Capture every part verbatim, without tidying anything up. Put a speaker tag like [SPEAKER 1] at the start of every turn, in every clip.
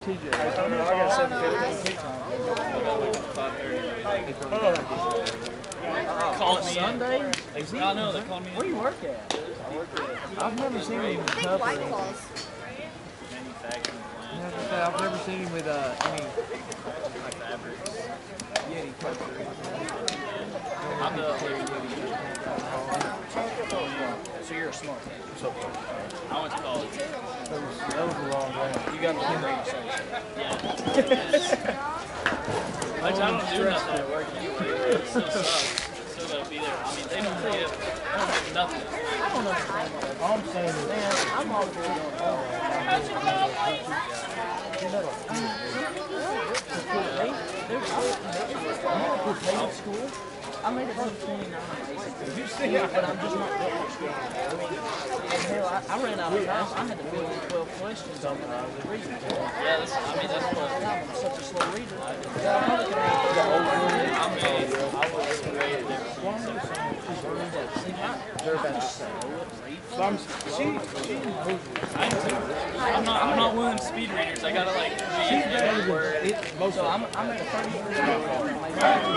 [SPEAKER 1] T J. I got seven fifty time.
[SPEAKER 2] Call me
[SPEAKER 1] Sunday?
[SPEAKER 2] I know, they called me
[SPEAKER 1] Where do you work at? I've never seen him in Cup or anything.
[SPEAKER 2] manufacturing plant.
[SPEAKER 1] I've never seen him with uh, any
[SPEAKER 2] Like fabrics.
[SPEAKER 1] Yeti Cup or
[SPEAKER 2] I'm the,
[SPEAKER 1] So you're a smart man.
[SPEAKER 2] I went to college.
[SPEAKER 1] That was, that was a long way.
[SPEAKER 2] You got the grade section. Yeah. Which I don't do nothing at work anyway. It still sucks. Still gotta be there. I mean, they don't give, they don't give nothing.
[SPEAKER 1] I don't understand that. All I'm saying is, man, I'm all for doing all that. You know, they, they're good paid at school. I made it about twenty-nine, basically. You see, but I'm just not good at school. I mean, hell, I, I ran out of time. I had to fill in twelve questions on the reading.
[SPEAKER 2] Yeah, that's, I mean, that's what,
[SPEAKER 1] I'm such a slow reader.
[SPEAKER 2] I mean, I was great at
[SPEAKER 1] They're about the same. So I'm, she, she knows
[SPEAKER 2] I am too. I'm not, I'm not one of them speed readers. I gotta like read every word.
[SPEAKER 1] it. Most so I'm, I'm at a thirty-three year old. They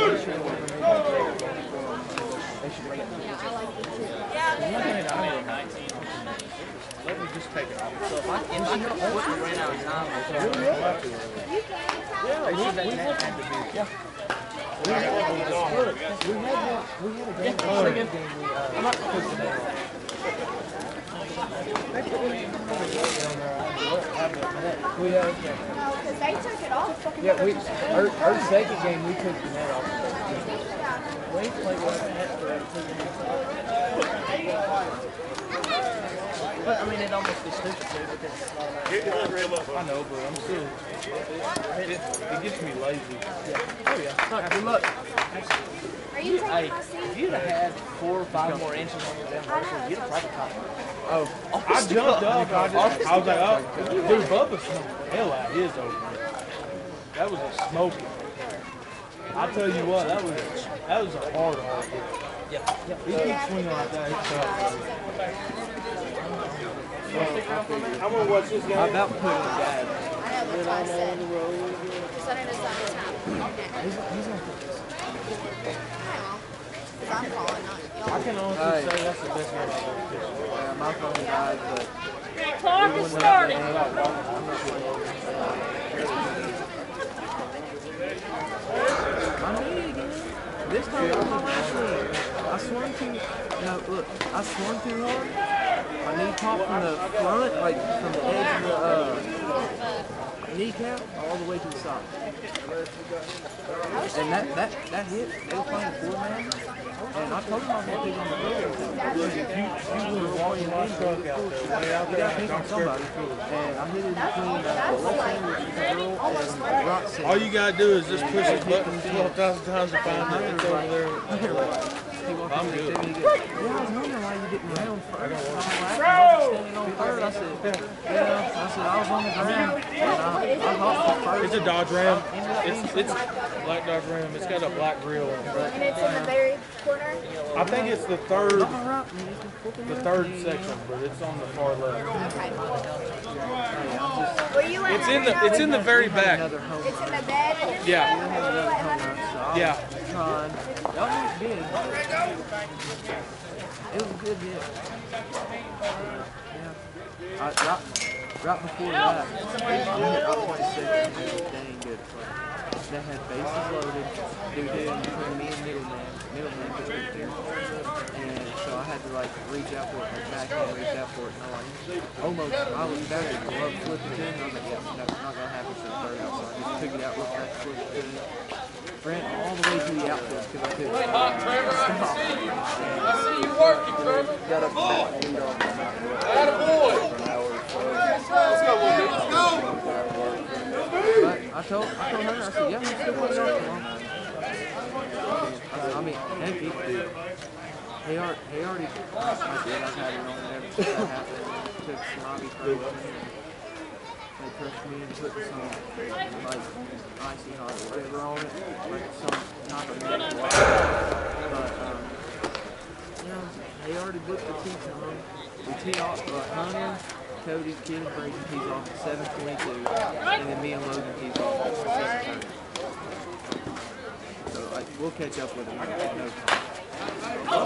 [SPEAKER 1] should rate it.
[SPEAKER 2] I made a nineteen.
[SPEAKER 1] Let me just take it off.
[SPEAKER 3] So if I, if I wouldn't ran out of time,
[SPEAKER 1] Yeah, we, we had to be. Yeah. We had, look, we had, one, we had a game. Oh, a game we, uh, I'm not pushing that. We had,
[SPEAKER 4] Because they took it off.
[SPEAKER 1] yeah, we, our, our second game, we took the net off. We played with the net for
[SPEAKER 3] but I mean, it'd almost be stupid too because
[SPEAKER 1] I know, but I'm still, it, it gets me lazy. Yeah. Oh, yeah.
[SPEAKER 3] look, good luck.
[SPEAKER 4] Are you taking
[SPEAKER 3] Hey,
[SPEAKER 4] my seat?
[SPEAKER 3] if you'd have had four or five more inches on your down versus, you'd have probably caught it.
[SPEAKER 1] Oh, I jumped up. I, just, I was like, oh, dude, Bubba smoked the hell out of his opener. That was a smoky. I'll tell you what, that was that was a hard hard hit.
[SPEAKER 3] Yeah, yeah.
[SPEAKER 1] He keeps swinging like that. It's tough. I'm gonna watch this guy. I'm about to put in the guy.
[SPEAKER 4] I know, that's what I said. Sunday to Sunday time.
[SPEAKER 1] He's, he's gonna put this.
[SPEAKER 4] Because I'm calling, not y'all.
[SPEAKER 1] I can honestly say that's the best game I've ever pitched. Yeah, my phone died, but
[SPEAKER 5] Clock is starting.
[SPEAKER 1] I'm not I need it again. This time was my last knee. I swung too. No, look, I swung too hard. My knee popped from the front, like from the edge of the uh, kneecap all the way to the side. And that that that hit. They were playing four man, and I told them I was gonna pick on the field. If you you would have walked in my truck out there, way out there, pick on somebody, and I hit it between uh, the left hand with the girl and right side.
[SPEAKER 6] All you gotta do is just push this button twelve thousand times to find it. It's over there.
[SPEAKER 1] I'm good. Yeah, I was wondering why you didn't round first. I was standing on third. I said, yeah. I said, I was on the ground. And I, I hopped the first.
[SPEAKER 6] It's a Dodge Ram. It's it's black Dodge Ram. It's got a black grill on it.
[SPEAKER 4] And it's in the very corner.
[SPEAKER 6] I think it's the third, the third section, but it's on the far left.
[SPEAKER 4] Okay. Were you
[SPEAKER 6] It's in the it's in the very back.
[SPEAKER 4] It's in the bed?
[SPEAKER 6] Yeah.
[SPEAKER 1] Yeah.
[SPEAKER 6] Yeah.
[SPEAKER 1] Trying. Y'all look good. It was a good hit. Yeah. I, right, right before that, I hit up twenty-six. It was dang good. They had bases loaded. Dude, dude, in between me and middleman. Middleman was right there. And so I had to like reach out for it, like backhand, reach out for it. And I like almost, I was back and the glove flipping to him. And I was like, yeah, no, it's not going to happen to the third out. So I just took it out, looked back, flipped it to him. Ran all the way to the outfield because I couldn't.
[SPEAKER 6] Hey, hot Trevor, I can see you. I see you working, Trevor.
[SPEAKER 1] Got up to that lead off my mountain.
[SPEAKER 6] Attaboy. Let's go, Wolfie. Let's go.
[SPEAKER 1] But I told, I told her, I said, yeah, I'm still putting it on tomorrow. I mean, heck, he could do it. He already, he already, I did, I've had it on ever since that happened. Took Snobby first. They pressed me and put some, like, icy hot or whatever on it, like some type of milk. But, um, you know, they already booked the tea time. We tee off uh, Hunter, Cody's kid and Brayden tees off at seven twenty-two, and then me and Logan tees off at seven thirty. So like we'll catch up with them in no time. No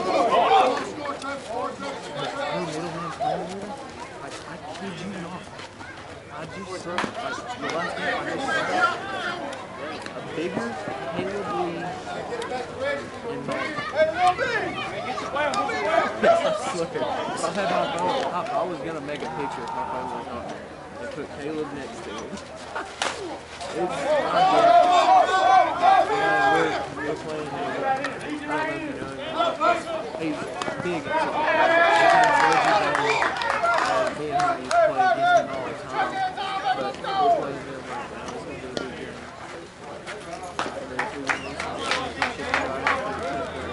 [SPEAKER 1] middleman playing with him. Like I kid you not. I just saw like the last time I just saw a bigger Caleb Lee in Martin. Look, if I had my phone up, I was gonna make a picture if my phone was on and put Caleb next to him. It's not good. Yeah, we're, we're playing him. I don't know if you know him. He's big and tall. Me and him used to play against him all the time. But we're playing him right now. It's gonna be a good game. And then if we win this one, we can ship it right after the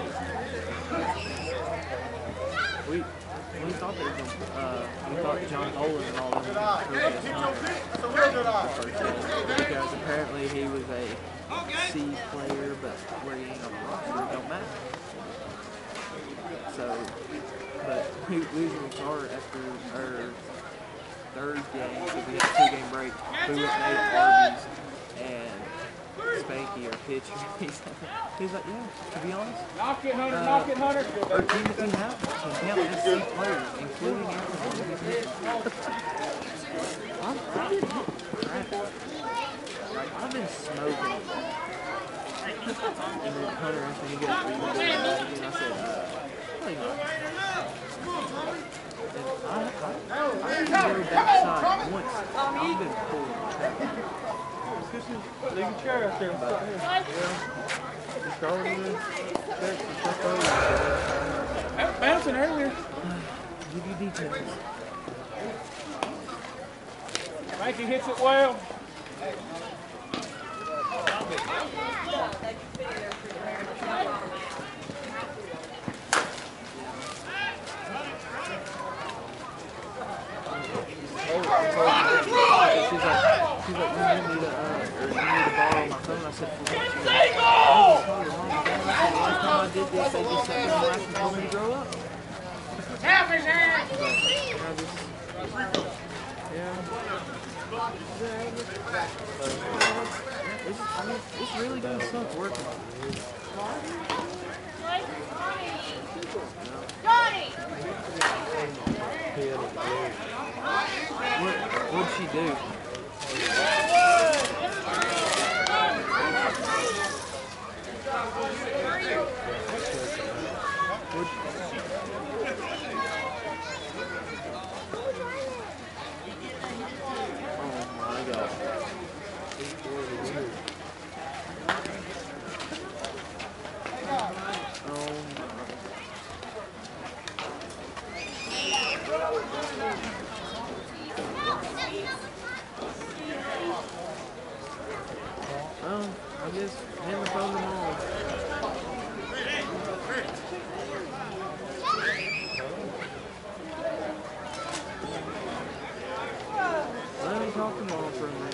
[SPEAKER 1] We we thought they were going to, uh, we thought John Olin and all them were going to protest Hunter because apparently he was a C player, but where he ain't on the roster, it don't matter. So, but we losing the car after our third game, because we had a two-game break, we went and ate at Arby's, and Spanky, our pitcher, he's, he's like, yeah, to be honest,
[SPEAKER 6] Knock it, Hunter,
[SPEAKER 1] uh,
[SPEAKER 6] knock it, Hunter.
[SPEAKER 1] our team that we have can count as C players, including everyone. I'm getting hit crap. Like, I've been smoking. And then Hunter asked me to get a three and I said, uh, probably not. And I, I, I didn't go backside once. I've been pulling crap.
[SPEAKER 6] Leave your chair out there.
[SPEAKER 1] But,
[SPEAKER 6] Just go over there. Bouncing earlier.
[SPEAKER 1] give you details.
[SPEAKER 6] Frankie hits it well.
[SPEAKER 1] She's like, she's like, you need me to, uh, or you need to borrow my phone. I said, for what? She's like, oh, call your mom and dad. I said, the last time I did this, they just sat me on my lap and told me to grow up.
[SPEAKER 5] Help me, man.
[SPEAKER 1] I just, yeah. It's, I mean, it's really gonna suck working.
[SPEAKER 5] Johnny!
[SPEAKER 1] What, what'd she do? Oh my God. Oh my. Well, I guess hand the phone to mom. Let me talk to mom for a minute.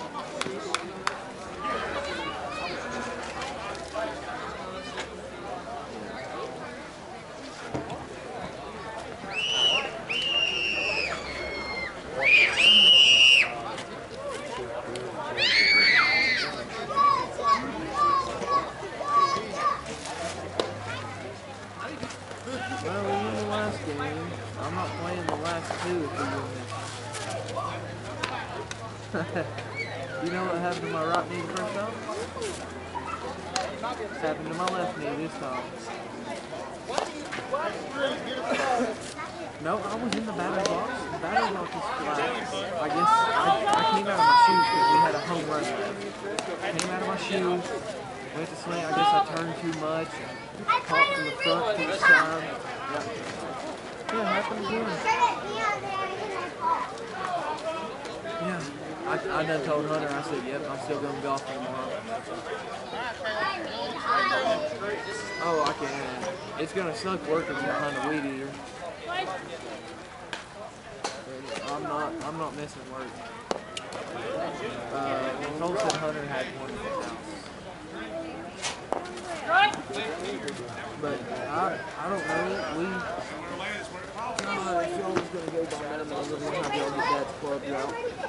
[SPEAKER 1] Well, we won the last game. I'm not playing the last two if we win this. You know what happened to my right knee the first time? It happened to my left knee this time. No, I was in the battle box. The battle box was flat. I guess I, I came out of my shoes because we had a home run left. Came out of my shoes, went to swing. I guess I turned too much. Caught from the front to the side. Yeah, yeah, happened again. Yeah, I, I done told Hunter, I said, yep, I'm still going golfing tomorrow. Oh, I can. It's going to suck working behind a weed eater. I'm not, I'm not missing work. Uh, Nicole said Hunter had one in his house. But I, I don't know. We, uh, y'all was gonna go by minimum, we're gonna have y'all get Dad's clubs out.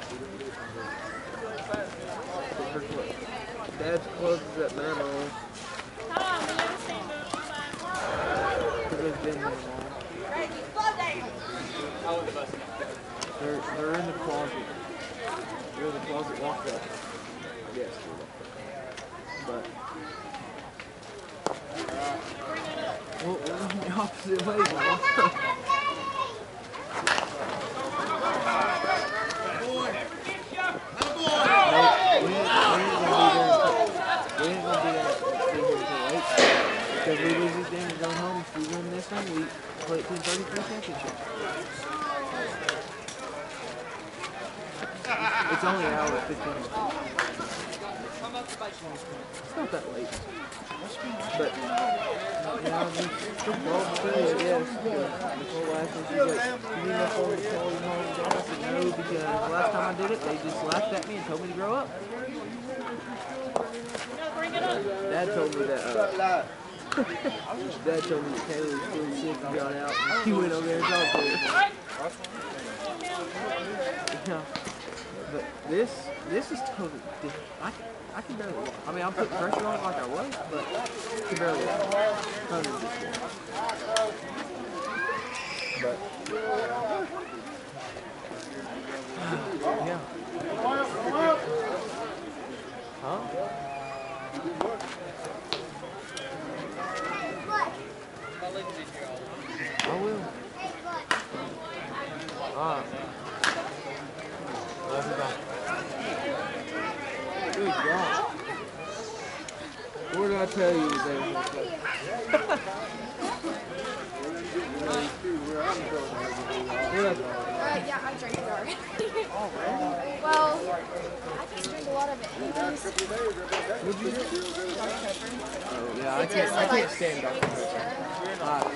[SPEAKER 1] Her club. Dad's clubs is at minimum. Because they've been there long. They're, they're in the closet. They're in the closet locked up. Yes, they're locked up. But, well, we're going the opposite way, Mom. We ain't gonna be there until late. Because we lose this game and go home. If we win this one, we play it to the thirty-three championship. It's only an hour and fifteen minutes. It's not that late. But, you know, the football player, yes. Nicole asked me, she's like, you need my phone to call you home? I said, no, because the last time I did it, they just laughed at me and told me to grow up. Dad told me that, uh, Dad told me that Taylor was feeling sick and got out, and he went over there and talked to her. Yeah. But this, this is totally different. I can, I can barely walk. I mean, I'm putting pressure on it like I was, but I can barely walk. Hunter's just good. But, yeah. Huh? I will. Alright. Love you, bye. Good God. What did I tell you today?
[SPEAKER 4] Uh, yeah, I drink it already. Well, I just drink a lot of it anyways.
[SPEAKER 1] What'd you do? Oh, yeah, I
[SPEAKER 4] It
[SPEAKER 1] can't,
[SPEAKER 4] tastes
[SPEAKER 1] I
[SPEAKER 4] like-
[SPEAKER 1] can't stand Doctor Pepper. Hot.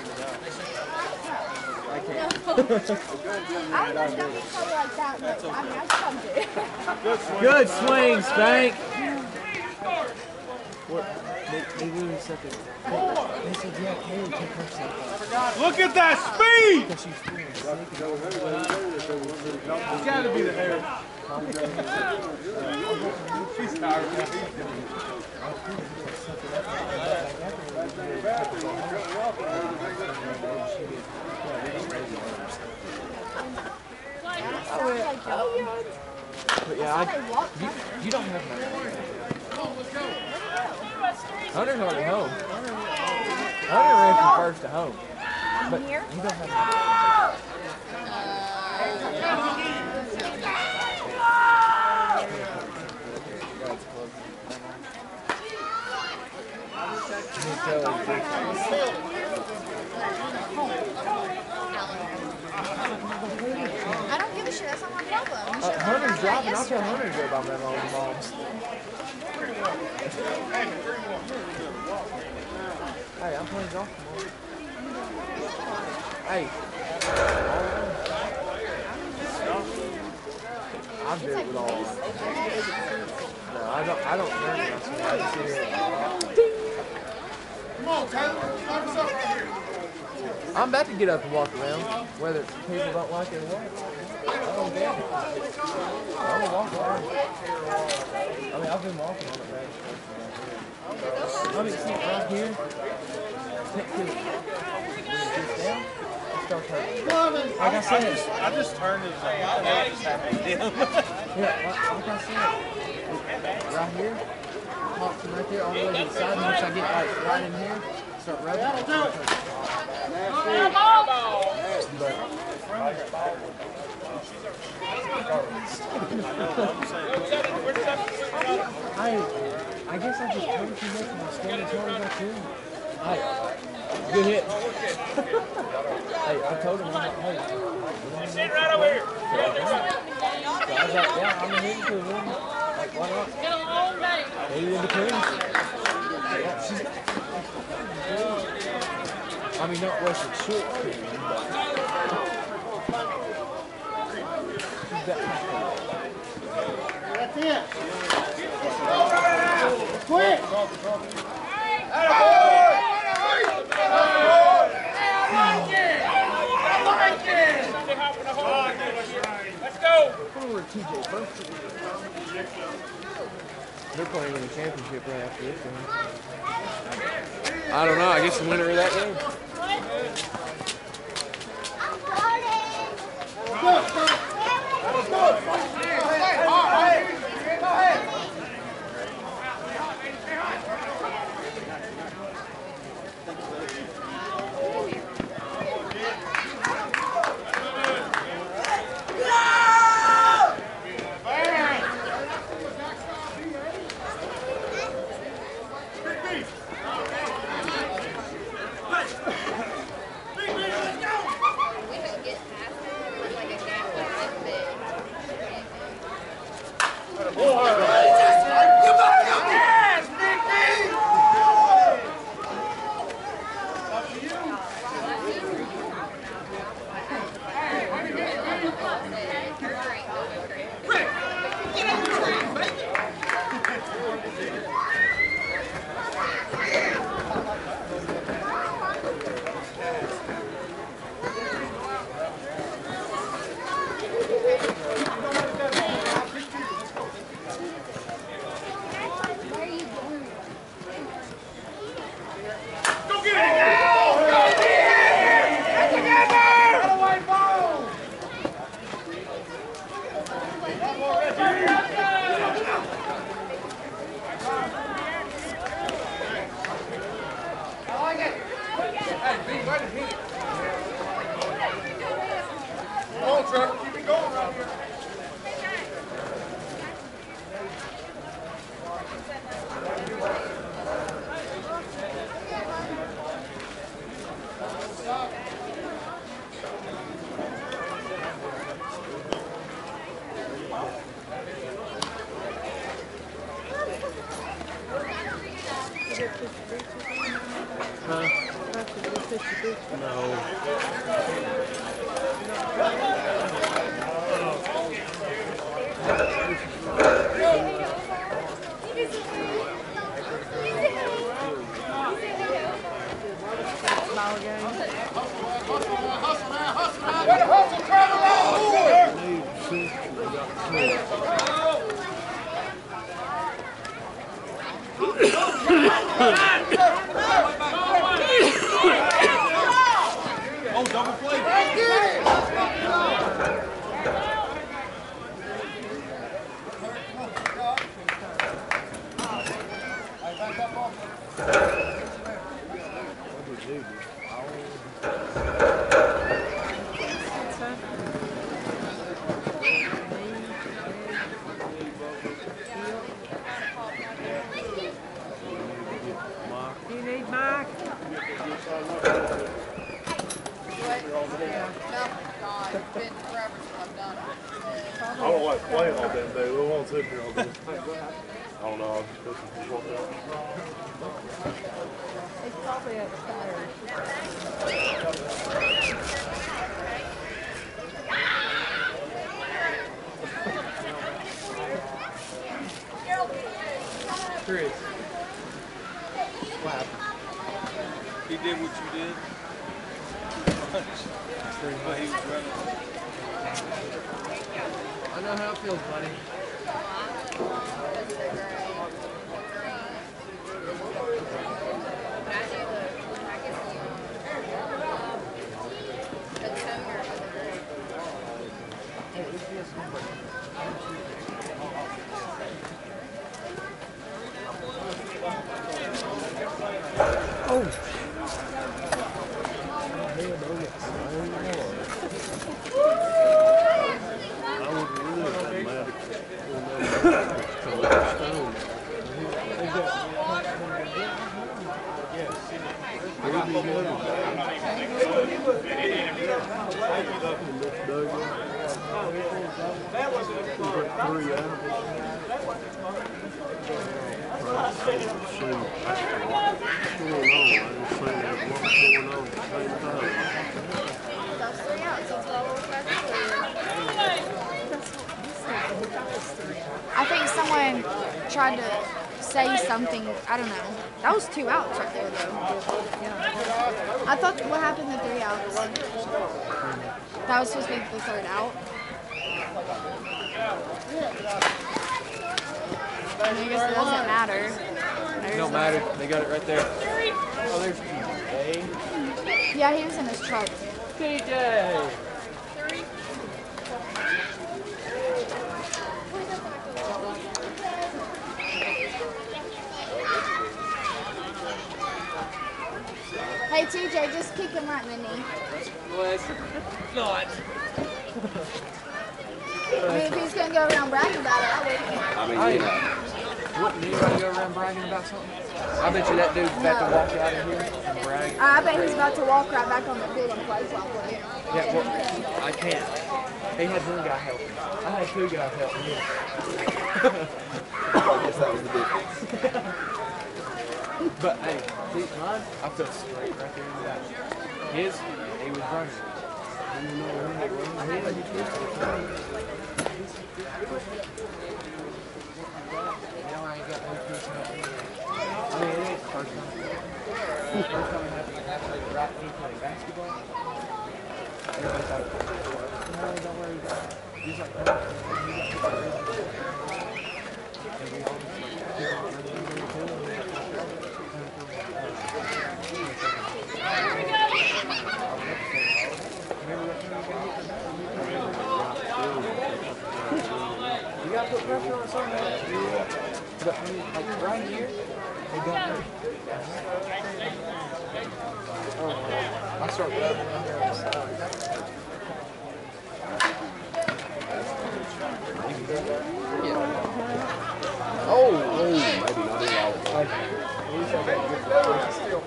[SPEAKER 1] I can't.
[SPEAKER 4] I don't know if that was color like that, but I mean, I chugged it.
[SPEAKER 1] Good swing, Spank. What? They, they literally said that. They said, yeah, Kaylee took herself out.
[SPEAKER 6] Look at that speed!
[SPEAKER 1] Because she's feeling sick.
[SPEAKER 6] It's got to be the hair. She's tired.
[SPEAKER 1] But yeah, I, you, you don't have money. Hunter's already home. Hunter ran from first to home. But you don't have money.
[SPEAKER 4] I don't give a shit. That's not my problem. You
[SPEAKER 1] Uh,
[SPEAKER 4] should have
[SPEAKER 1] Hunter's
[SPEAKER 4] done
[SPEAKER 1] driving.
[SPEAKER 4] that
[SPEAKER 1] I'll tell
[SPEAKER 4] yesterday.
[SPEAKER 1] Hunter to go by my mom's mom's. Hey, I'm playing golf tomorrow. Hey. I'm good with all that. No, I don't. I don't learn wrestling. I just sit here.
[SPEAKER 6] Come on, Taylor. Knock us up right here.
[SPEAKER 1] I'm about to get up and walk around, whether people don't like it or what. I don't care. I'm gonna walk around. I mean, I've been walking on it, man. I mean, see, right here. Take to it down. It starts hurting. Like I said,
[SPEAKER 6] I just turned it like, what just happened to him?
[SPEAKER 1] yeah, like, like I said, right here, pops from right there all the way to the side. And once I get like right in here, start rubbing. It starts hurting. I, I guess I just turned too much and I'm standing as hard as I could. Hey, good hit. Hey, I told him, I'm like, hey.
[SPEAKER 2] Sit right over here.
[SPEAKER 1] So I was like, yeah, I'm hitting to him. Like, why not?
[SPEAKER 2] It's been a long day.
[SPEAKER 1] Hey, in between. Yeah, she's got, I mean, not rushing short, but she's got
[SPEAKER 5] That's it. Quick. I like it. I like it.
[SPEAKER 6] They're playing in the championship right after this game. I don't know. I guess the winner of that game. He did what you did.
[SPEAKER 1] I know how it feels, buddy.
[SPEAKER 4] I think someone tried to say something. I don't know. That was two outs right there, though. Yeah. I thought what happened to three outs? That was supposed to be the third out. I mean, I guess it doesn't matter.
[SPEAKER 6] It don't matter. They got it right there. Oh, there's T J.
[SPEAKER 4] Yeah, he was in his truck.
[SPEAKER 6] T J.
[SPEAKER 4] Hey, T J, just kick him right in the knee.
[SPEAKER 6] Was not.
[SPEAKER 4] I mean, if he's gonna go around bragging about it, I would.
[SPEAKER 7] I mean,
[SPEAKER 6] Hey,
[SPEAKER 7] yeah.
[SPEAKER 6] wouldn't anybody go around bragging about something? I bet you that dude's about to walk out of here and brag.
[SPEAKER 4] I bet he's about to walk right back on the field and play properly.
[SPEAKER 6] Yeah, well, I can't. He had one guy helping. I had two guys helping him.
[SPEAKER 7] I guess that was the difference.
[SPEAKER 6] But hey, see, mine, I felt straight right there in the back. His, he was running. Now I ain't got no kids helping me. I mean, it ain't the first time. First time it happened, it happened right when he played basketball. Everybody's like, no, don't worry about it. He's like, no, you got to and we all just like, keep on running into the pool. You gotta put pressure on something. But I mean, like right here, they got me. Oh, I start rubbing right there on the side.
[SPEAKER 7] Oh, oh, maybe not at all.
[SPEAKER 6] Like, at least I got good pressure. It's still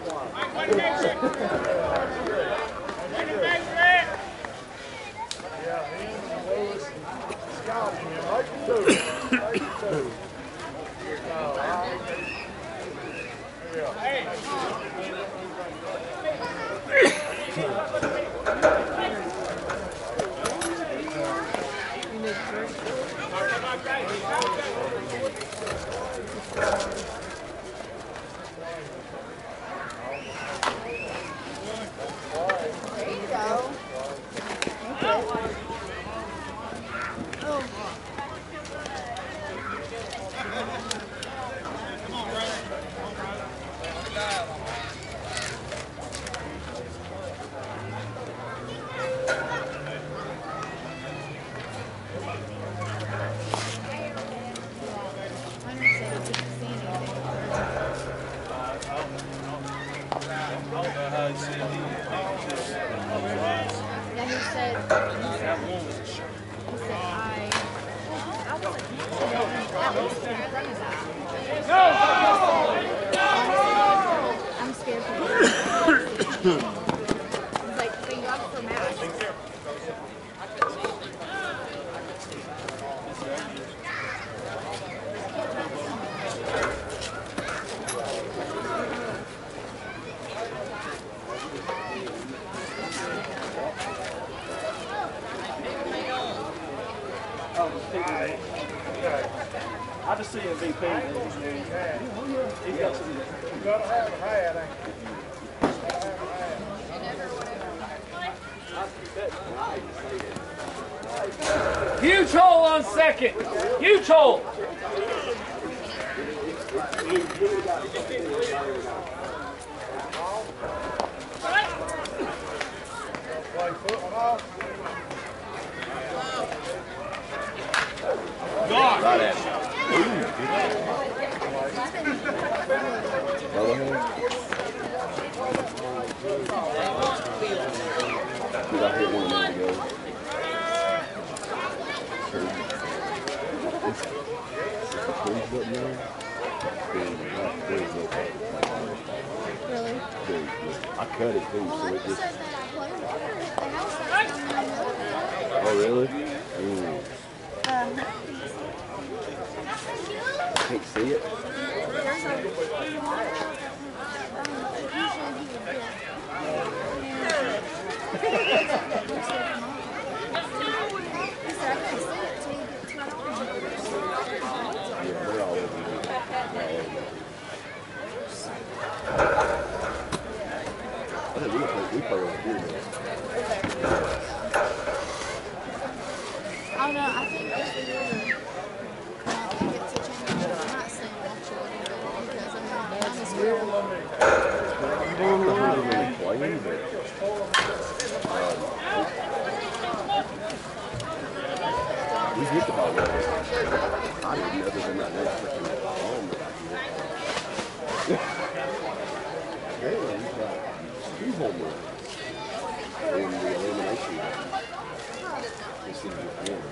[SPEAKER 4] There you go. Okay. Oh. Yeah, he said, he said, he said, I, I wasn't, at least in running back. I'm scared for him. He's like, thank God for masks.
[SPEAKER 3] I just see him V P. He's got some.
[SPEAKER 8] You gotta have a hat, ain't you?
[SPEAKER 3] Huge hole on second. Huge hole.
[SPEAKER 8] Play football.
[SPEAKER 7] Right at me. Brother, dude, I hit one of them together. Freeze button there. There's no
[SPEAKER 4] Really?
[SPEAKER 7] I cut it too,
[SPEAKER 4] Well,
[SPEAKER 7] so
[SPEAKER 4] I
[SPEAKER 7] it
[SPEAKER 4] just
[SPEAKER 7] just.
[SPEAKER 4] said that I played with it. The house that's down there.
[SPEAKER 7] Oh, really? Ooh.
[SPEAKER 4] Um,
[SPEAKER 7] Can't see it.
[SPEAKER 4] there's a, um, usually he would get. He said, I can't see it till you get to my home.
[SPEAKER 7] Yeah, they're all over there. They're all over there. I think we play, we play over here now.
[SPEAKER 4] I don't know, I think this is
[SPEAKER 7] really playing, but um, we hit the ball well. I didn't other than that next freaking arm that I hit. Apparently he's got two home runs in the elimination game. This is just one.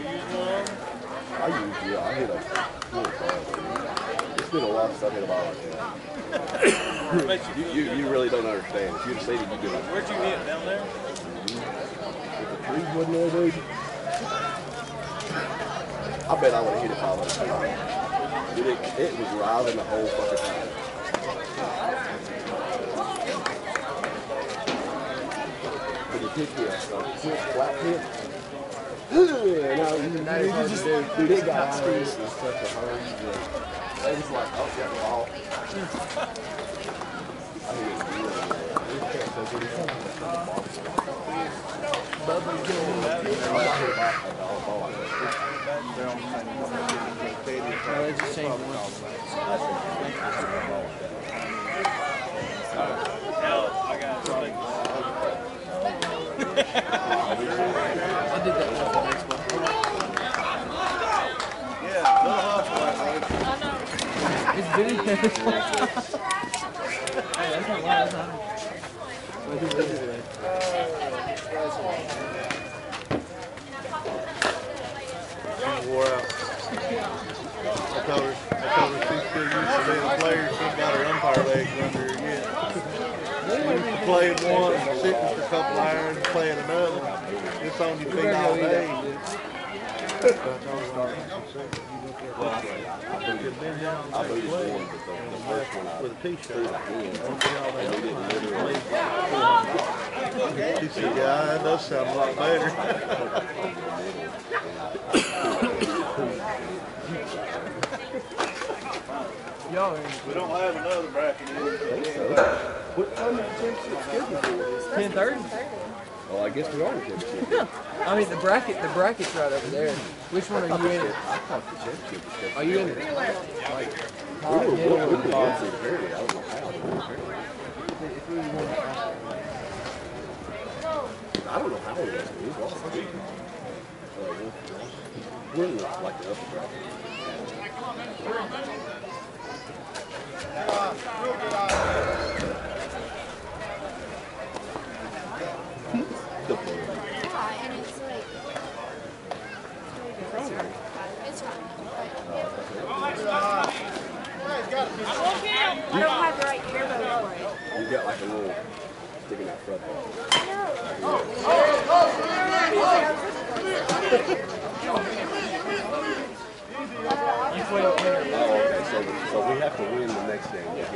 [SPEAKER 7] I usually, I hit a full ball. It's been a while since I've hit a ball like that. you, you, you really don't understand. If you'd have seen it, you'd be like,
[SPEAKER 2] Where'd you hit? Down there?
[SPEAKER 7] if the trees wasn't there, dude, I bet I would have hit it five hundred feet. Dude, it, it was rising the whole fucking time. But it hit me a quick flat hit. No, you, you, you just, dude, it got out of this in such a hurry. It was like, oh, yeah, the ball. I think it's really good. It can't so good. It's like a ball. Bubba's good. I hit a ball like that.
[SPEAKER 1] No, it's the same one.
[SPEAKER 2] Now I got something.
[SPEAKER 1] I did that with the next one.
[SPEAKER 8] Yeah, little hustle, right?
[SPEAKER 1] It's video. Hey, that's not loud, that's not. What is it?
[SPEAKER 8] Wore out. I told her, I told her she's still used to being a player. She ain't got her umpire legs under her yet. She used to play one, sitting for a couple hours, playing another. It's on your feet all day.
[SPEAKER 7] I booted one, but the, the first one I
[SPEAKER 8] With a t-shirt.
[SPEAKER 7] and we didn't literally.
[SPEAKER 8] She said, yeah, that does sound a lot better.
[SPEAKER 1] Yo,
[SPEAKER 8] We don't have another bracket in
[SPEAKER 7] What time is the championship scheduled for?
[SPEAKER 1] ten thirty.
[SPEAKER 7] Well, I guess we are in the championship.
[SPEAKER 1] I mean, the bracket, the bracket's right over there. Which one are you in?
[SPEAKER 7] I thought the championship was scheduled.
[SPEAKER 1] Are you in it?
[SPEAKER 7] We were, we were, we were going through Perry. I don't know how. we were Perry. I don't know how it was. We lost. Uh, we're in the, like the upper bracket. The blue.
[SPEAKER 4] Yeah, and it's like, it's fine. I don't have the right earbud for it.
[SPEAKER 7] You got like a little sticking out front.
[SPEAKER 1] You play up there.
[SPEAKER 7] Oh, okay. So, so we have to win the next game. Yeah.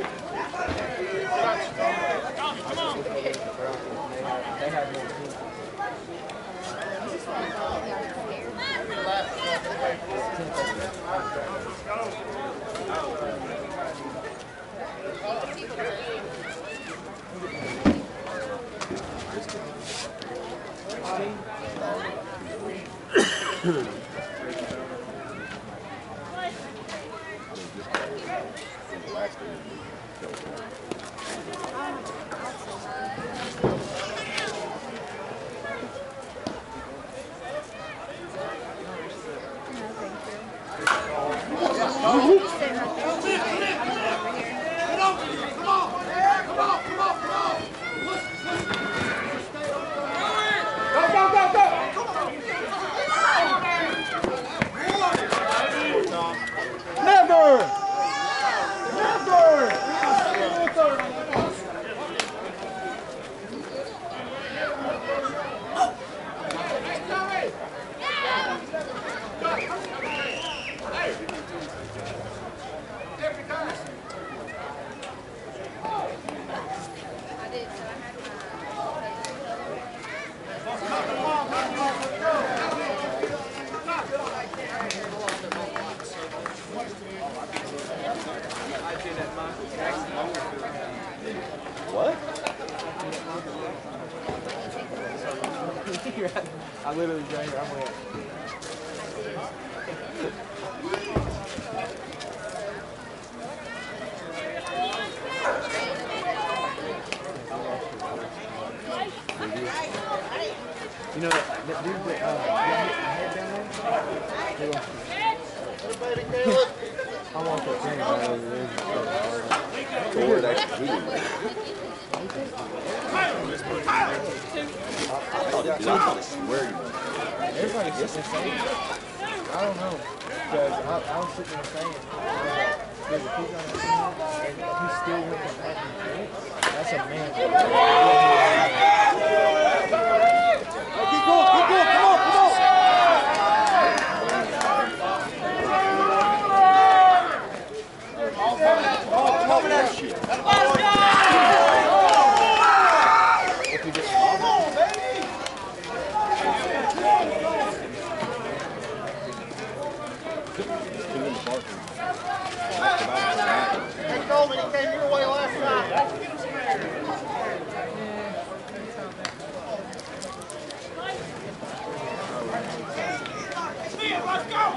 [SPEAKER 1] They have no team.
[SPEAKER 7] What?
[SPEAKER 1] I literally drank it. I'm like,
[SPEAKER 6] You know that, that dude that uh, got hit in the head down there? He wants to. I want that thing right over there.
[SPEAKER 7] So where they actually shooting? I thought it did. I thought it swear you.
[SPEAKER 6] Everybody's sitting there saying, I don't know. Because I, I was sitting there saying, there's a kid on the team, and he still went to back and forth. That's a man. Keep going, keep going, come on, come on! Come on, that shit. If you just
[SPEAKER 8] Hey, Coleman, he came your way last night.
[SPEAKER 5] Let's go!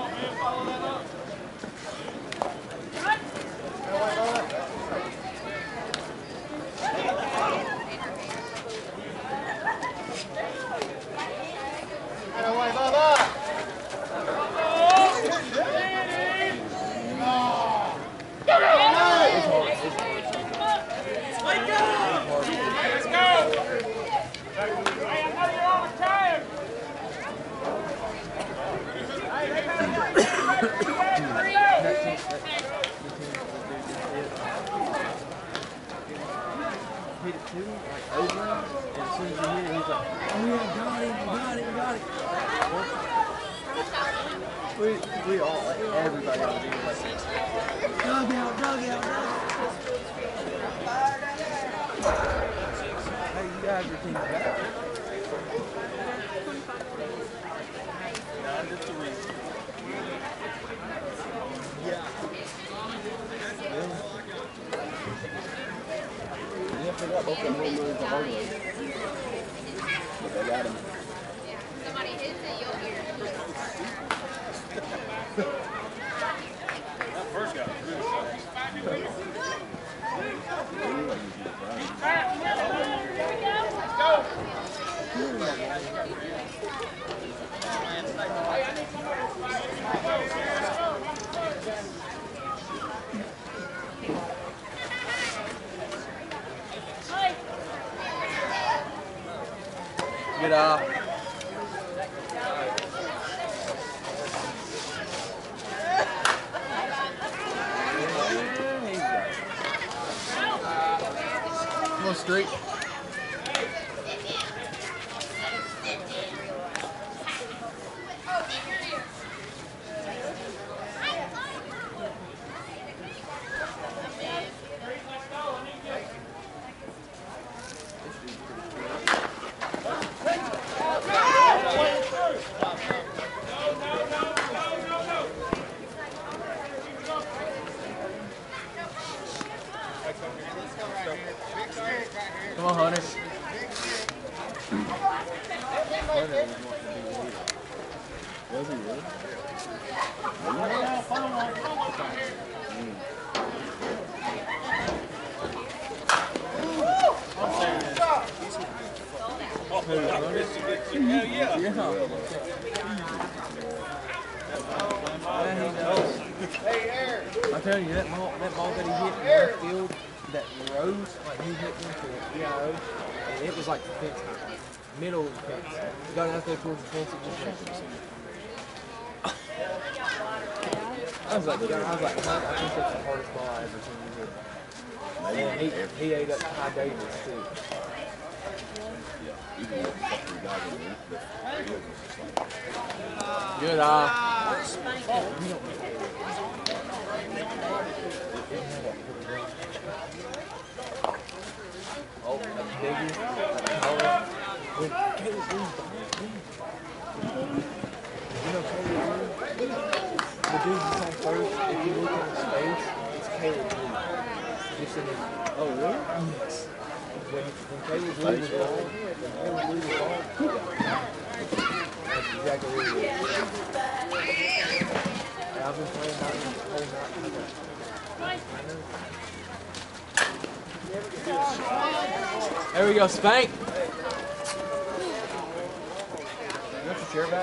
[SPEAKER 6] hit it to him, like over him, and as soon as he hit it, he's like, oh yeah, got him, got it, got it. We, we all, like, everybody on the team was like, dug out, dug out, dug out. Hey, you guys are team back.
[SPEAKER 8] Nine to three. Yeah.
[SPEAKER 7] Yeah, they got both of them home runs to home runs. But they got him.
[SPEAKER 5] Somebody hits it, you'll hear it.
[SPEAKER 8] That first guy was really
[SPEAKER 5] Let's go.
[SPEAKER 6] Get off. Come on, straight. Come on, Hunter.
[SPEAKER 7] Was he really?
[SPEAKER 8] Hell yeah.
[SPEAKER 6] Yeah, he knows. I'm telling you, that ball, that ball that he hit in left field, that rose, like he hit into it, E I O, and it was like the fence, middle of the fence. He got out there towards the fence, it just went. I was like, I was like, I think that's the hardest ball I ever seen you hit. And he, he ate up Ty Davis too.
[SPEAKER 7] Yeah, even with the fucking guys in there, the field was just like,
[SPEAKER 6] Good eye. Oh, that's bigger, that's taller. When Caleb Blue's the whole thing. You know Caleb Blue? The dude who's on first, if you look at his face, it's Caleb Blue. Just in his, oh really? Yes. When, when Caleb Blue was bald, when Caleb Blue was bald, that's exactly what he is. And I've been playing out the whole night. There we go, Spank. chair back?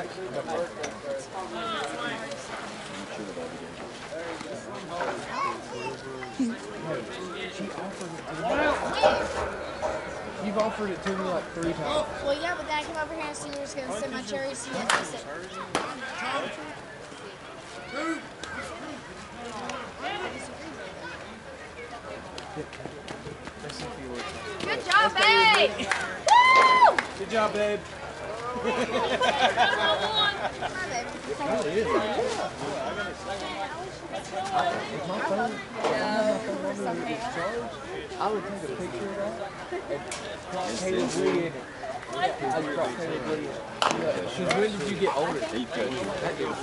[SPEAKER 6] She offered it to me. You've offered it to me like three times.
[SPEAKER 4] Well, yeah, but then I came over here and see you were just going to sit my cherry seat. And I said, good job, babe! Woo!
[SPEAKER 6] Good job, babe. Is my phone? I would take a picture of that and drop Caleb Lee in it. I'd drop Caleb Lee in it. Because when did you get older? That dude. That dude.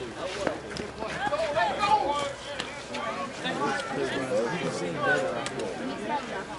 [SPEAKER 6] You can see him better out here.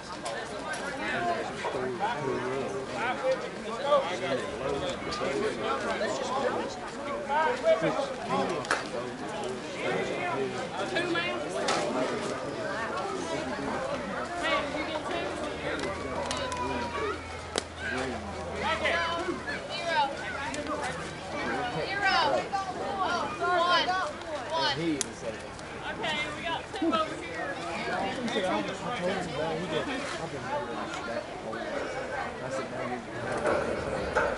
[SPEAKER 6] And he even said it.
[SPEAKER 2] Okay, we got Tim over here.
[SPEAKER 6] He said, I told him that he did. I've been nervous that whole time. I said, now you're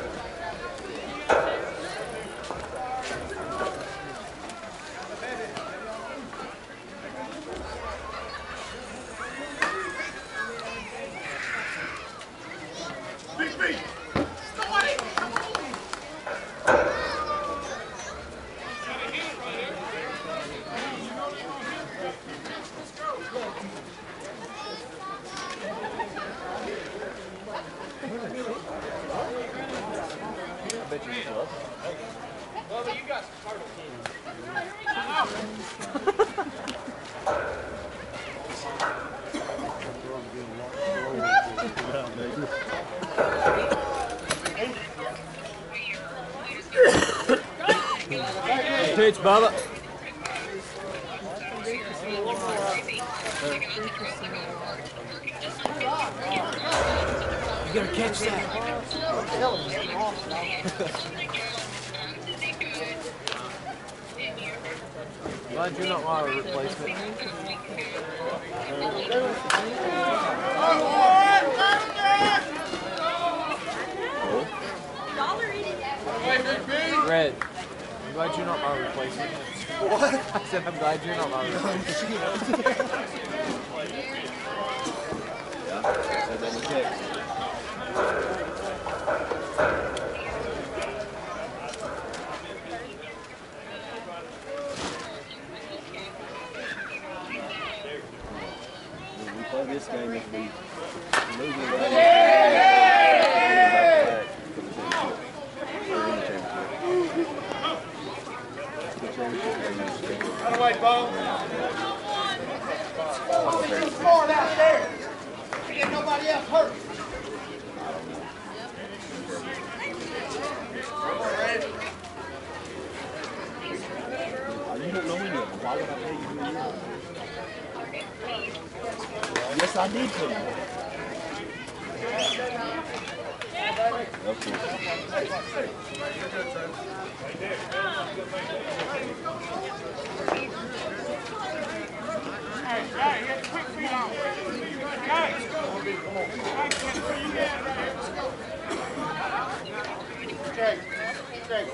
[SPEAKER 6] pitch, Bubba. You gotta catch that. Glad you're not my replacement. Red. I'm glad you're not my replacement. What? I said I'm glad you're not my replacement.
[SPEAKER 7] Yeah, said that in the text. When we play this game, if we lose it, we're back for the championship. We're in the championship. The championship game.
[SPEAKER 8] Out of the way, Bo.
[SPEAKER 5] Scoring out there. Get nobody else hurt.
[SPEAKER 7] You don't know any of them. Why would I tell you who you are? Yes, I did tell you. Of
[SPEAKER 8] Jake, Jake.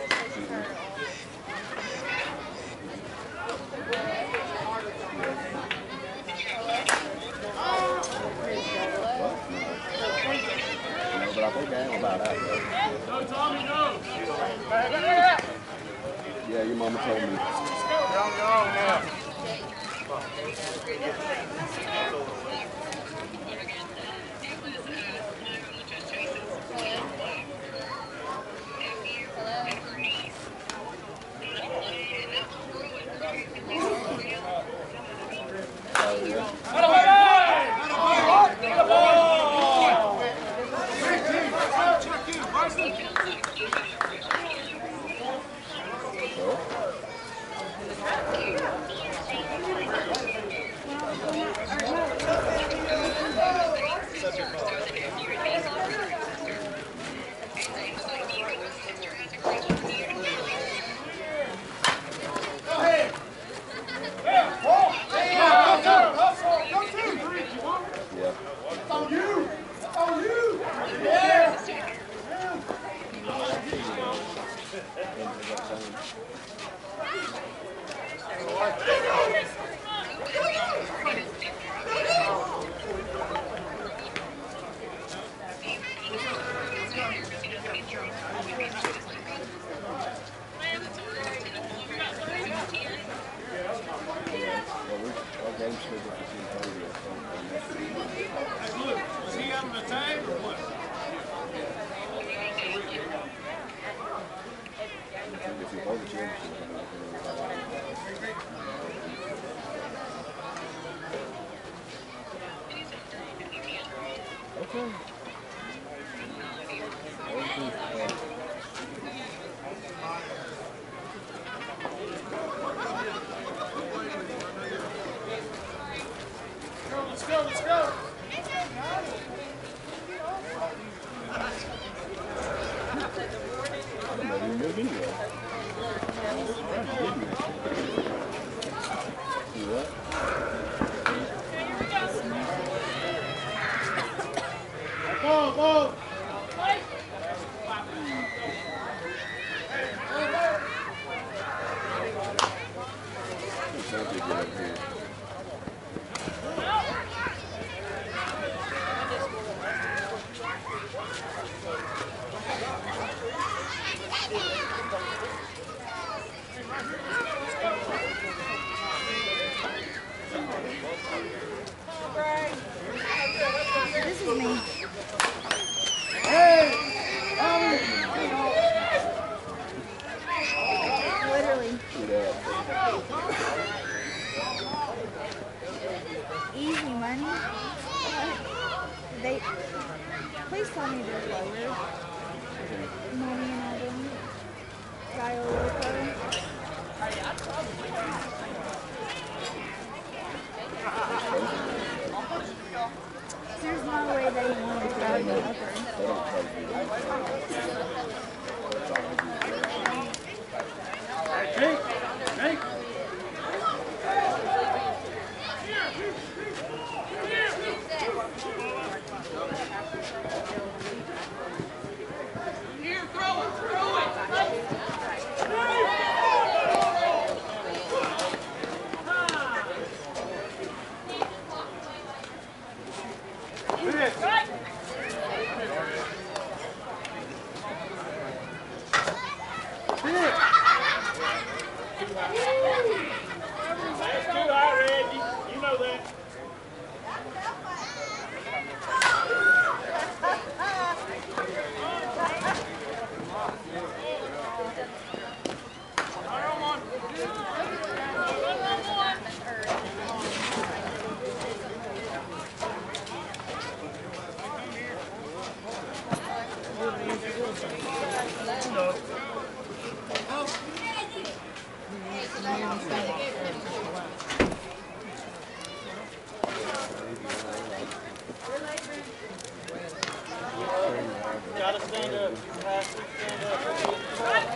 [SPEAKER 7] No, but I think I am about out there.
[SPEAKER 2] No, Tommy, no.
[SPEAKER 7] Yeah, your mama told me.
[SPEAKER 5] Is he on the tag or what?
[SPEAKER 7] If you hold the championship, okay.
[SPEAKER 5] Let's go, let's go.
[SPEAKER 7] I don't know if you move anyway. See what?
[SPEAKER 5] Go, go.
[SPEAKER 7] Something good up here.
[SPEAKER 4] This is me. Literally. Easy money. They please tell me they're lower. Mommy and Adam. Gallo Loco. There's no way they want to throw me upper.
[SPEAKER 5] Hey, hey. Here, throw it, throw it. That's too high, Reggie. You know that. Gotta stand up. You have to stand up.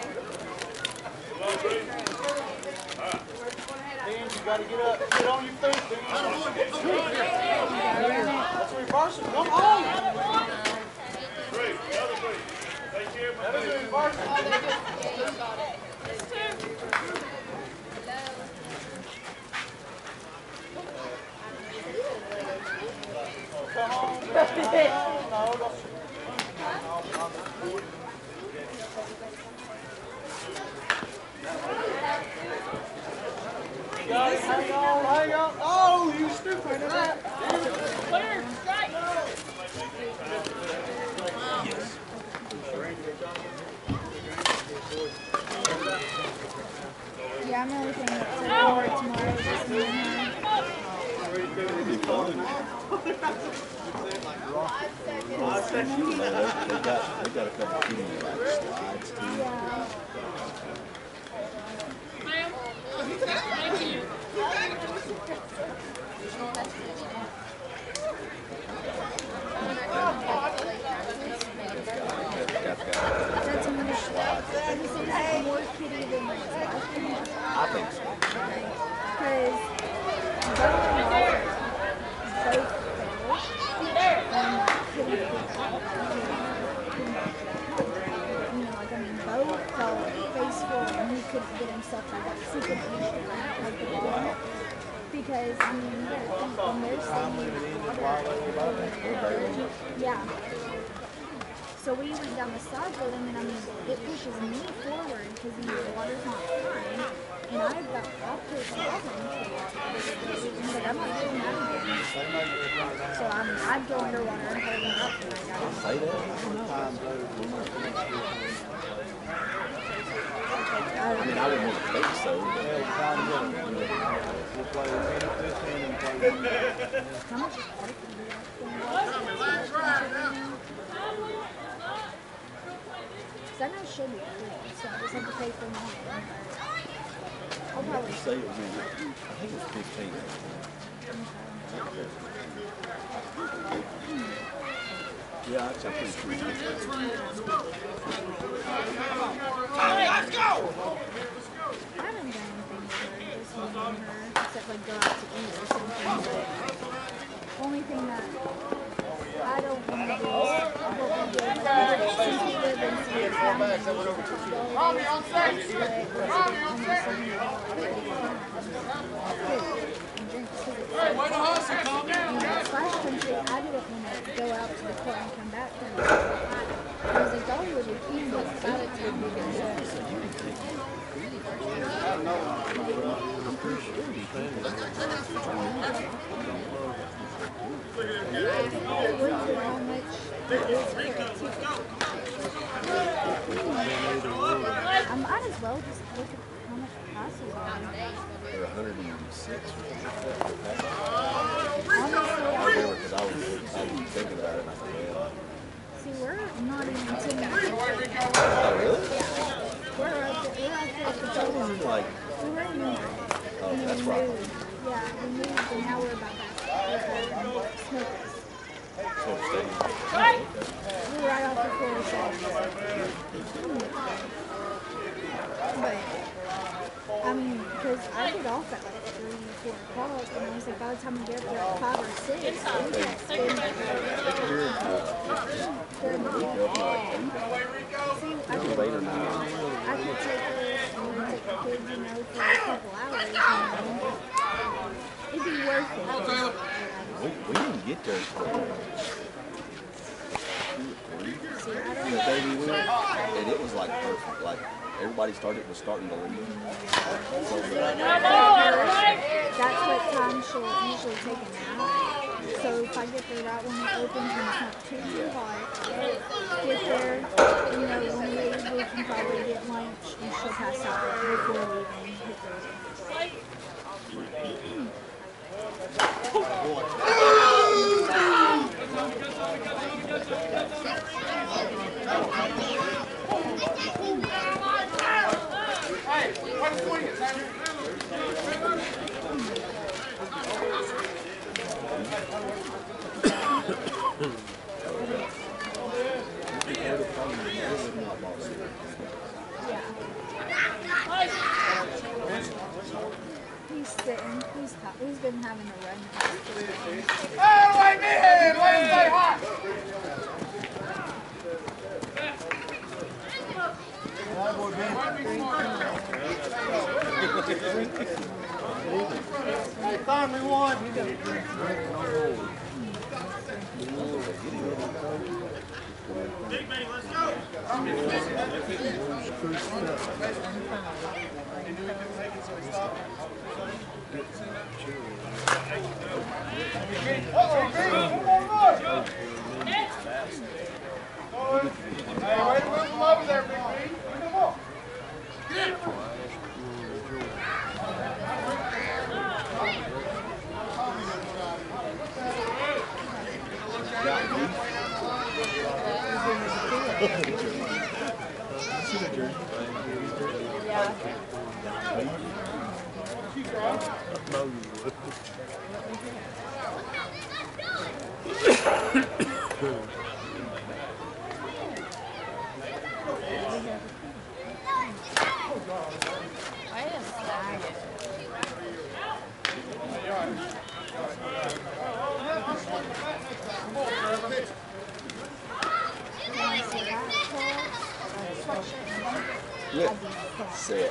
[SPEAKER 5] Dan, you gotta get up. Get on your feet, Dan. Let's reverse it. Come on. Three. The other three. Take care of my feet. Reverse it. Come on. No, don't. Guys, hang on, hang on. Oh, you stupid. Clear, strike. Yes.
[SPEAKER 4] Yeah, I'm really thinking it's tomorrow. Tomorrow, this morning.
[SPEAKER 7] They got, they got a couple of teams like slides too.
[SPEAKER 4] Yeah.
[SPEAKER 2] Thank you.
[SPEAKER 4] That's more, that's more kitty than my stuff.
[SPEAKER 7] I think so.
[SPEAKER 4] Because both of them both fail. And kitty you know, like I mean, Bo fell face forward and he couldn't get himself to that. He couldn't reach the ground like the beginning. Because I mean, you gotta think when they're standing, yeah. So we went down the side with him, and I mean, it pushes me forward because the water's not high. And I got off to eleven. He's like, I'm not doing that again. So I'm, I'd go underwater and hold it up when I got off.
[SPEAKER 7] Say that? I mean, I wouldn't think so.
[SPEAKER 8] We'll play a minute this end and play one minute.
[SPEAKER 4] How much is parking? Because I know it should be free, so I just have to pay for mine. I'll probably
[SPEAKER 7] Say it was, I think it was fifteen. Yeah, that's a pretty sweet.
[SPEAKER 4] I haven't done anything with her, just meeting her, except like go out to eat or something. But only thing that I don't want to do is what we did, like, since we live in Cedar County, Tommy on stage! Tommy on stage! Hey, why the hustle, Tommy? Splash Country, I didn't want to go out to the court and come back from it. I was like, oh, would you eat this out of time? I might as well just look at how much the prices are.
[SPEAKER 7] They're one hundred six or something.
[SPEAKER 4] Honestly,
[SPEAKER 7] I remember because I was, I was thinking about it and I said, well.
[SPEAKER 4] see, we're not even ten minutes.
[SPEAKER 7] Oh, really?
[SPEAKER 4] Yeah. We're up there, we're up there for
[SPEAKER 7] That wasn't like,
[SPEAKER 4] we were in Newbury.
[SPEAKER 7] oh,
[SPEAKER 4] And then
[SPEAKER 7] that's
[SPEAKER 4] we
[SPEAKER 7] right.
[SPEAKER 4] moved. Yeah, we moved and now we're about back. Uh, Smokers.
[SPEAKER 7] Coach Stadium.
[SPEAKER 4] We're right off the Florida side. But, I mean, because I get off at like three, four o'clock, and I was like, by the time we get there at five or six, we can't spend like See, I could,
[SPEAKER 7] Eight or nine.
[SPEAKER 4] I could take her and then take the kids, you know, for a couple hours, you know. It'd be worth it.
[SPEAKER 7] We, we didn't get there until
[SPEAKER 4] See, I don't
[SPEAKER 7] the day we went, and it was like perfect. Like everybody started was starting to leave. So,
[SPEAKER 4] That's what time she'll usually take a nap. So if I get there right when it opens and it's not too too hot, get there, you know, when we leave, we can probably get lunch and she'll pass out before leaving. Hit
[SPEAKER 5] Hey, what a swing it, Sammy.
[SPEAKER 4] He's sitting. He's hot. He's been having a run.
[SPEAKER 5] Hey, wait me in. Let him stay hot. Hey, find me one. Big man, let's go. Hey, way to move them over there, Big B. Come on. Get it.
[SPEAKER 7] Yeah. Set.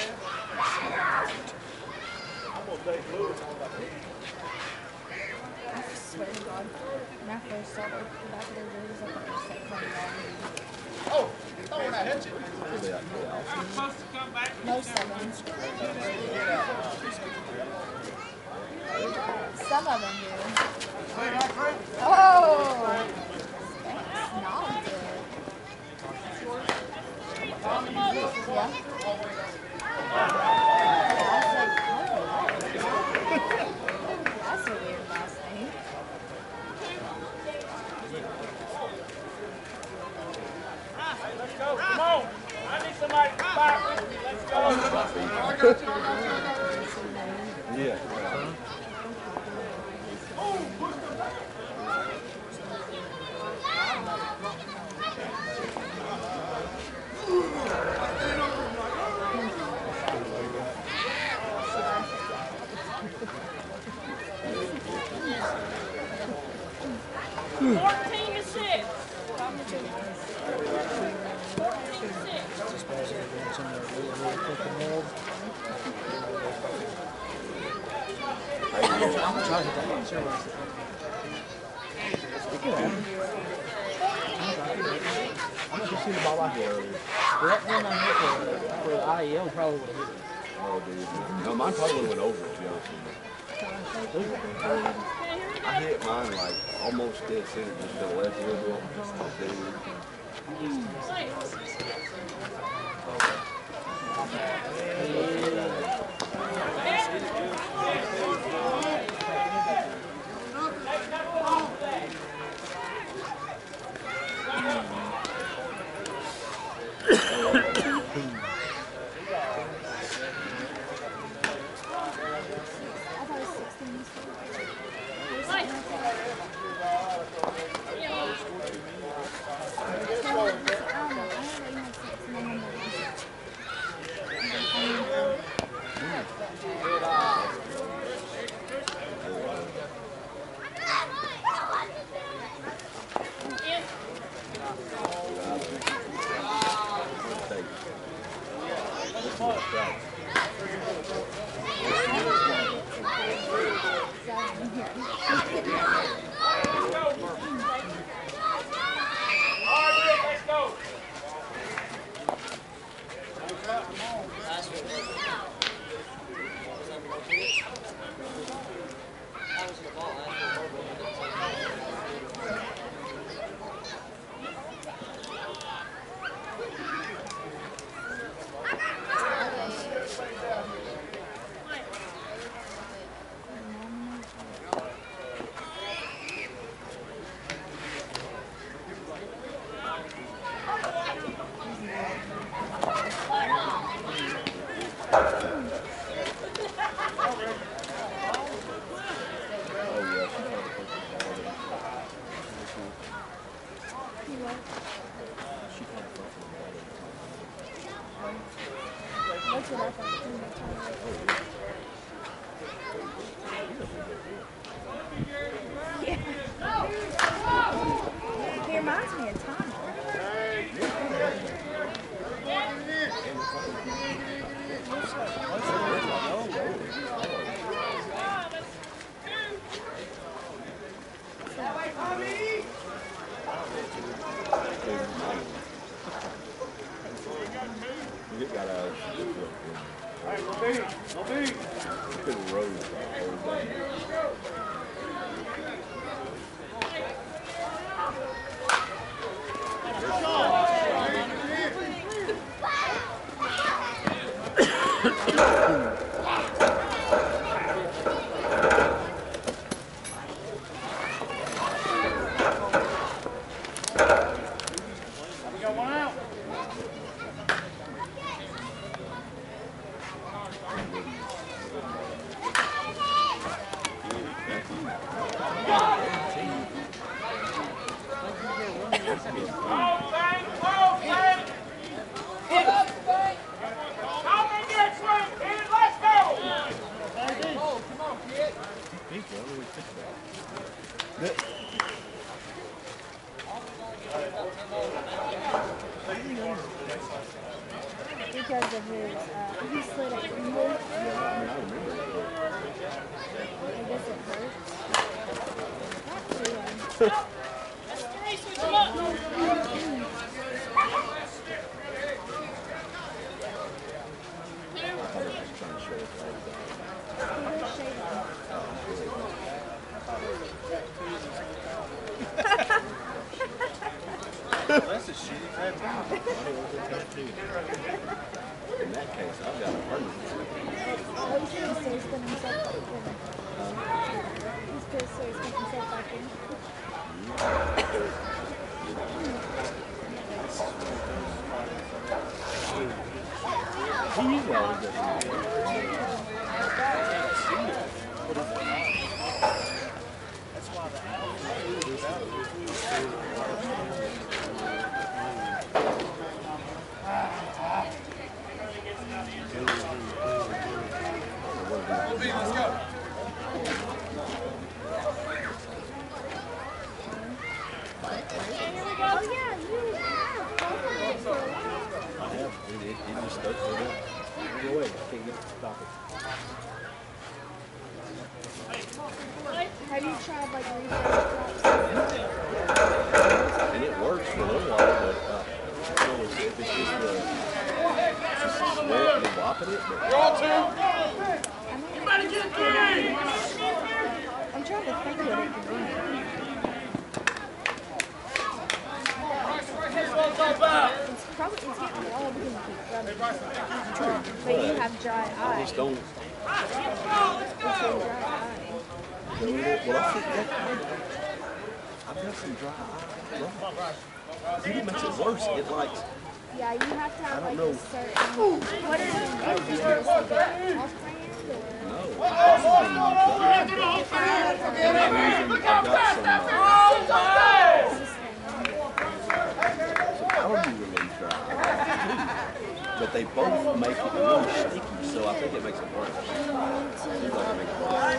[SPEAKER 4] I swear to God, when I first saw the back of their jerseys, I thought it was like twenty dollars. Most of them. Some of them do. Oh! That's not good. Yeah. That's a weird last name.
[SPEAKER 5] Let's go. Come on. I need somebody to come back with me. Let's go.
[SPEAKER 7] Yeah.
[SPEAKER 2] Fourteen to six.
[SPEAKER 3] I'm not just seeing the ball like that. That one I hit for, for the I E L probably would have hit it.
[SPEAKER 7] Oh, dude. No, mine probably went over, to be honest with you. I hit mine like almost dead center, just to the left a little bit.
[SPEAKER 4] He reminds me of Tom.
[SPEAKER 7] You got out.
[SPEAKER 5] Hey, no beat. No beat.
[SPEAKER 7] Couldn't road.
[SPEAKER 5] We got one out.
[SPEAKER 4] Because of his, uh, he slid a finger. I guess it hurts. Not too bad.
[SPEAKER 2] That's three, switch them up.
[SPEAKER 7] In that case, I've got a permanent.
[SPEAKER 4] Oh, he's gonna say he's putting himself back in. He's gonna say he's putting himself back in.
[SPEAKER 7] He usually always does that.
[SPEAKER 5] Let's go.
[SPEAKER 4] Oh yeah, you have covered it for a while.
[SPEAKER 7] I have. It, it, it just stuck with it. Go away. I can't get it to stop it.
[SPEAKER 4] Have you tried like refresh
[SPEAKER 7] And it works for a little while, but uh, if it's just the just sweat and whopping it, but
[SPEAKER 5] Draw two.
[SPEAKER 4] You better get three! I'm trying to think what it could be. It's probably, it's getting all because you keep rubbing. But you have dry
[SPEAKER 7] I
[SPEAKER 4] eye.
[SPEAKER 7] just don't.
[SPEAKER 4] It's a dry eye.
[SPEAKER 7] Well, I think that I've got some dry eye. It even makes it worse. It like
[SPEAKER 4] Yeah, you have to have
[SPEAKER 7] I
[SPEAKER 4] like
[SPEAKER 7] don't
[SPEAKER 4] a certain. What are you using? Just like a off brand or?
[SPEAKER 7] no. I've got some. Some algae relief dry eye, but they both make it really sticky. So I think it makes it worse. Seems like it makes it worse.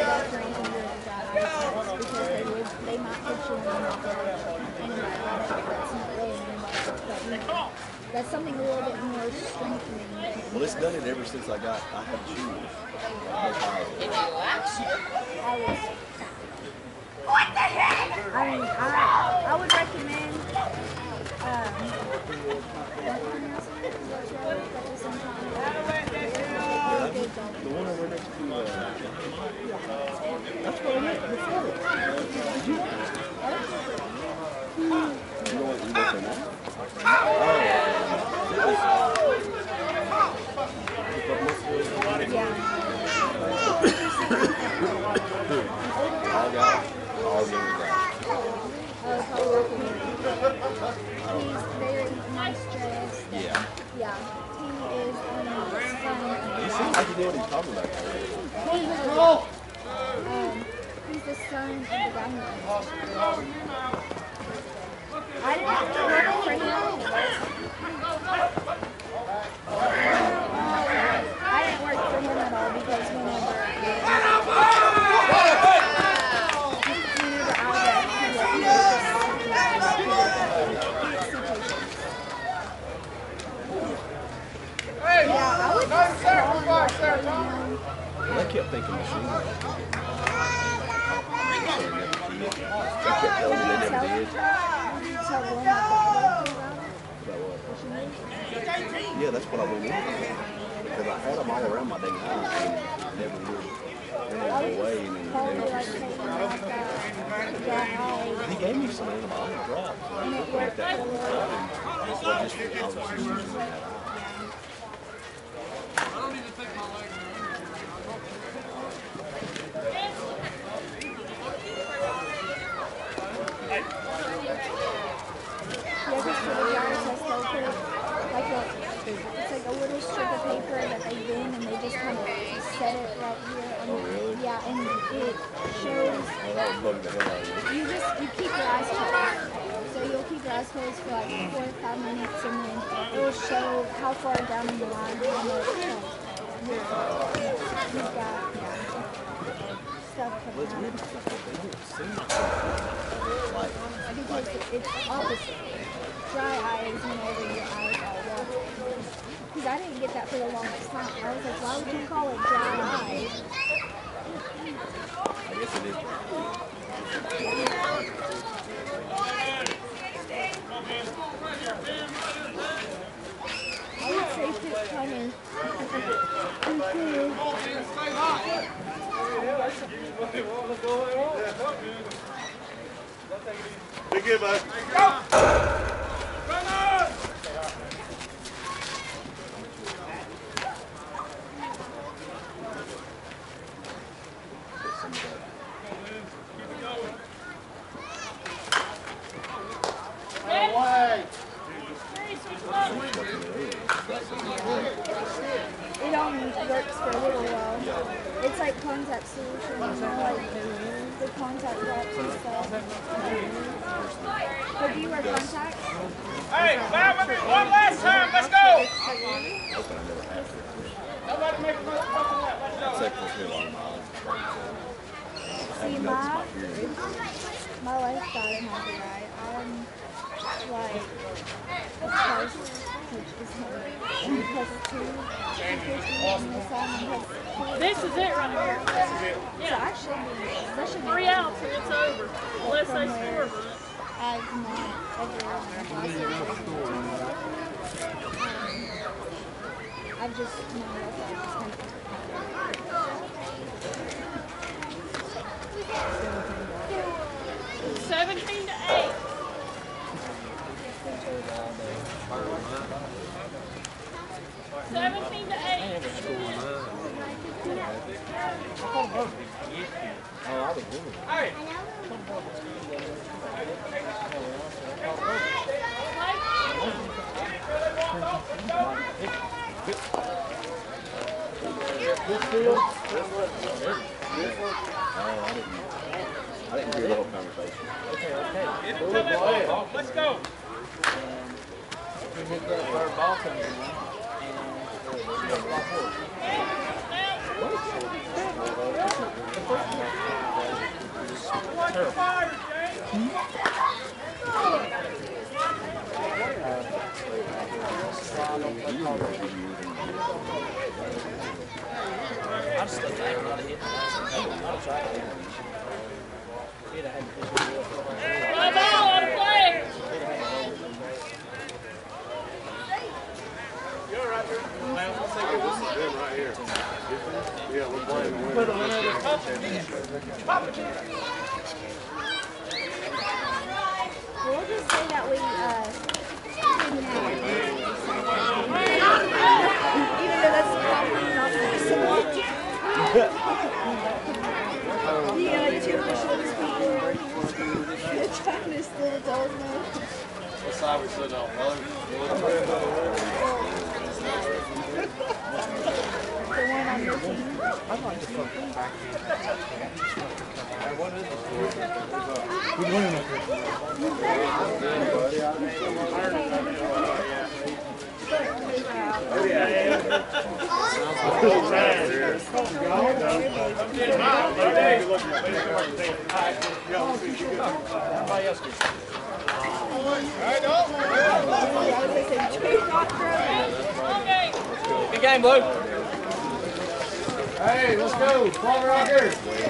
[SPEAKER 4] Because they would, they might put you in an antibiotic. That's not really an antibiotic, but that's something a little bit more strengthening.
[SPEAKER 7] Well, it's done it ever since I got. I had shoes.
[SPEAKER 4] I was. What the heck? I mean, I I would recommend. Um,
[SPEAKER 7] The one over next to uh, that's what I meant before. Did you? You know what you work on that? All guys, all young guys.
[SPEAKER 4] He's very nice dressed.
[SPEAKER 7] Yeah.
[SPEAKER 4] Yeah, he is um, fun.
[SPEAKER 7] He seems like you know what he's talking about.
[SPEAKER 4] He's, um, he's the son of the guy who I didn't work for him. I didn't work for him at all because whenever whenever I left, he was he was yeah, I would just call him like, you know,
[SPEAKER 7] Well, they kept thinking machine gun. They kept telling me they never did.
[SPEAKER 4] tell them like what
[SPEAKER 7] Yeah, that's what I went in with. Because I had them all around my dang house and never would. They would go away and then they would just sit. He gave me some antibiotic drops. And I was looking at that one time. And so I just, I was just using that.
[SPEAKER 4] It's like a little strip of paper that they bend and they just kind of set it right here. On
[SPEAKER 7] Oh, really?
[SPEAKER 4] Yeah, and it shows.
[SPEAKER 7] Oh, that would bug the hell out of you.
[SPEAKER 4] You just you keep your eyes closed. So you'll keep your eyes closed for like four or five minutes, and then it will show how far down in the line how much like, you've got stuff
[SPEAKER 7] Well, it's
[SPEAKER 4] coming
[SPEAKER 7] weird
[SPEAKER 4] out.
[SPEAKER 7] because they don't seem to like,
[SPEAKER 4] Because it's opposite. Dry eye is whenever your eyes are watering. Because I didn't get that for the longest time. I was like, why would you call it dry eye?
[SPEAKER 7] I guess it is.
[SPEAKER 4] I would say it's kind of
[SPEAKER 8] Be good, bud.
[SPEAKER 4] sound works for a little while. It's like contact solutions, you know, like the contact drops and stuff. But do you wear contacts?
[SPEAKER 5] Hey, bow with me one last time. Let's go. Nobody make another fucking lap. Let's go.
[SPEAKER 4] See, my, my life got in my right. I'm like, plus, which is him, plus two, and this one, plus two.
[SPEAKER 2] This is it right here.
[SPEAKER 4] So I should be, that should be
[SPEAKER 2] Three outs and it's over. Unless they score.
[SPEAKER 4] I've not ever I've just not
[SPEAKER 2] Seventeen to eight. Seventeen to eight.
[SPEAKER 5] Hey.
[SPEAKER 7] This field? This one? This one? Oh, I didn't. I didn't hear the whole conversation.
[SPEAKER 3] Okay, okay.
[SPEAKER 5] Get into that ball. Let's go.
[SPEAKER 3] We hit that third ball coming in, and uh, we got four.
[SPEAKER 5] Watch fire, Jay.
[SPEAKER 3] I'm still thinking about it. I'll try it. He'd have had to push it real
[SPEAKER 2] Ball, ball on the play.
[SPEAKER 8] You're right here. I think this is them right here. Yeah, we're playing the winner.
[SPEAKER 4] We'll just say that we, uh, didn't have even though that's probably not possible. Yeah, like two of the shortest people around here. They're trying to steal the talisman.
[SPEAKER 8] What side we sit on, brother?
[SPEAKER 4] The one on your team.
[SPEAKER 6] I'd like to fucking back What is this?
[SPEAKER 3] Good morning, my Good game, Blue.
[SPEAKER 8] Hey, let's go. Ball right here.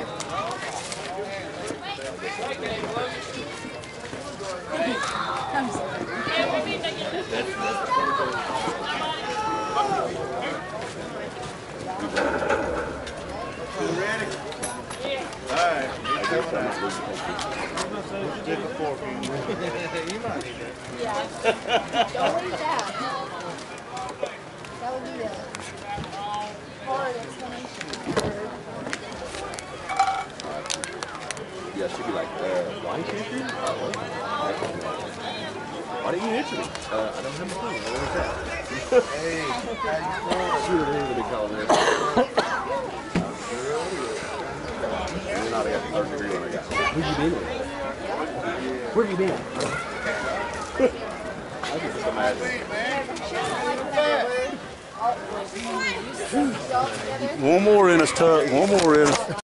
[SPEAKER 4] Yeah. Don't leave that. That would be a hard explanation.
[SPEAKER 7] Yeah, she'd be like, uh, why you hit me? Why didn't you hit me? Uh, I don't have my phone. What was that? Hey, she would have been calling this. And then I got the third degree when I got Who you been with? Where have you been? I can just imagine.
[SPEAKER 8] One more in us, Tuck. One more in us.